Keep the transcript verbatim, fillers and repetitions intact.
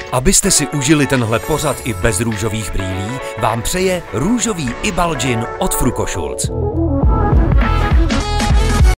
Abyste si užili tenhle pořad i bez růžových brýlí, vám přeje růžový Ibalgin od Frukoschulz.